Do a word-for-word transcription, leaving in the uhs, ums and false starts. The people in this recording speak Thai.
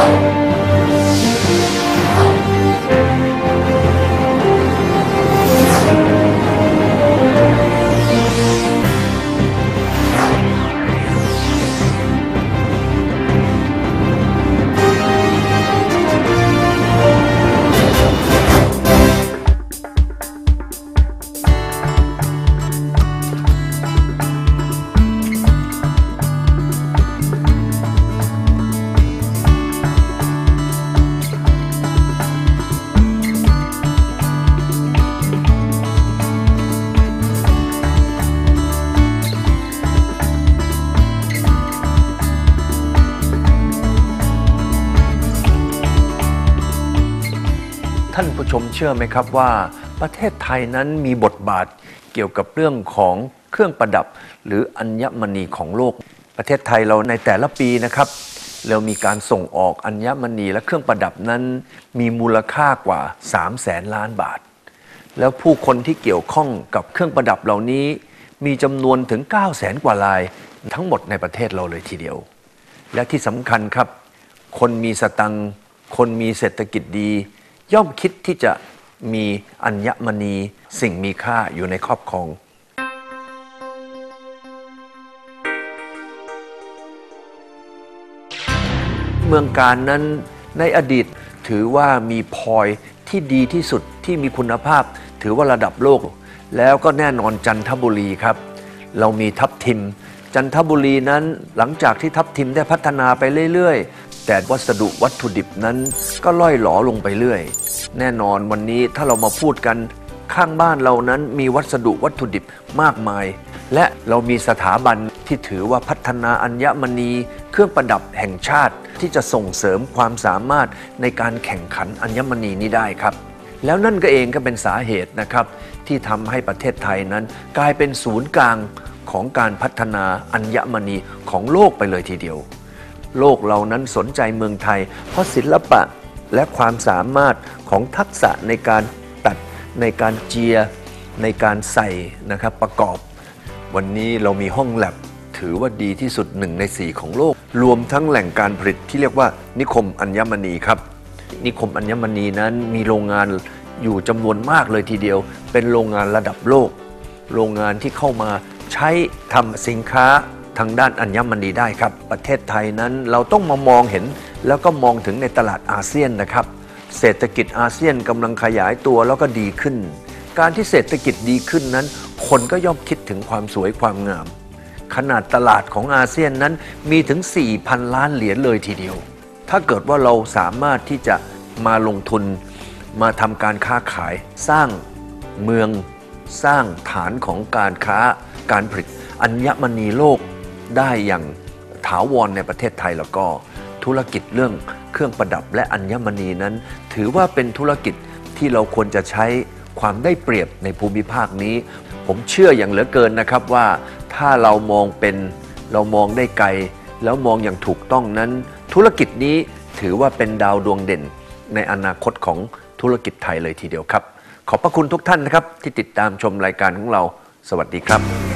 ท่านผู้ชมเชื่อไหมครับว่าประเทศไทยนั้นมีบทบาทเกี่ยวกับเรื่องของเครื่องประดับหรืออัญมณีของโลกประเทศไทยเราในแต่ละปีนะครับเรามีการส่งออกอัญมณีและเครื่องประดับนั้นมีมูลค่ากว่าสามแสนล้านบาทแล้วผู้คนที่เกี่ยวข้องกับเครื่องประดับเหล่านี้มีจำนวนถึงเก้าแสนกว่าลายทั้งหมดในประเทศเราเลยทีเดียวและที่สำคัญครับคนมีสตังค์คนมีเศรษฐกิจดีย่อมคิดที่จะมีอัญมณีสิ่งมีค่าอยู่ในครอบครองเมืองการนั้นในอดีตถือว่ามีพลอยที่ดีที่สุดที่มีคุณภาพถือว่าระดับโลกแล้วก็แน่นอนจันทบุรีครับเรามีทับทิมจันทบุรีนั้นหลังจากที่ทับทิมได้พัฒนาไปเรื่อยๆแต่วัสดุวัตถุดิบนั้นก็ล่อยหลอลงไปเรื่อยแน่นอนวันนี้ถ้าเรามาพูดกันข้างบ้านเรานั้นมีวัสดุวัตถุดิบมากมายและเรามีสถาบันที่ถือว่าพัฒนาอัญมณีเครื่องประดับแห่งชาติที่จะส่งเสริมความสามารถในการแข่งขันอัญมณีนี้ได้ครับแล้วนั่นก็เองก็เป็นสาเหตุนะครับที่ทำให้ประเทศไทยนั้นกลายเป็นศูนย์กลางของการพัฒนาอัญมณีของโลกไปเลยทีเดียวโลกเรานั้นสนใจเมืองไทยเพราะศิลปะและความสามารถของทักษะในการตัดในการเจียในการใส่นะครับประกอบวันนี้เรามีห้องแลบถือว่าดีที่สุดหนึ่งในสี่ของโลกรวมทั้งแหล่งการผลิตที่เรียกว่านิคมอัญมณีครับนิคมอัญมณีนั้นมีโรงงานอยู่จำนวนมากเลยทีเดียวเป็นโรงงานระดับโลกโรงงานที่เข้ามาใช้ทำสินค้าทางด้านอัญมณีได้ครับประเทศไทยนั้นเราต้องมามองเห็นแล้วก็มองถึงในตลาดอาเซียนนะครับเศรษฐกิจอาเซียนกำลังขยายตัวแล้วก็ดีขึ้นการที่เศรษฐกิจดีขึ้นนั้นคนก็ย่อมคิดถึงความสวยความงามขนาดตลาดของอาเซียนนั้นมีถึง สี่พัน ล้านเหรียญเลยทีเดียวถ้าเกิดว่าเราสามารถที่จะมาลงทุนมาทำการค้าขายสร้างเมืองสร้างฐานของการค้าการผลิตอัญมณีโลกได้อย่างถาวรในประเทศไทยแล้วก็ธุรกิจเรื่องเครื่องประดับและอัญมณีนั้นถือว่าเป็นธุรกิจที่เราควรจะใช้ความได้เปรียบในภูมิภาคนี้ผมเชื่ออย่างเหลือเกินนะครับว่าถ้าเรามองเป็นเรามองได้ไกลแล้วมองอย่างถูกต้องนั้นธุรกิจนี้ถือว่าเป็นดาวดวงเด่นในอนาคตของธุรกิจไทยเลยทีเดียวครับขอบพระคุณทุกท่านนะครับที่ติดตามชมรายการของเราสวัสดีครับ